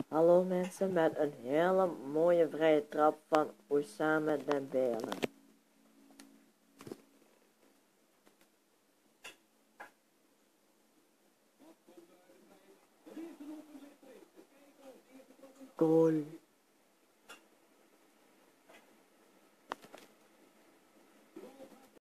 Hallo mensen, met een hele mooie vrije trap van Oussama Dembele. Goal.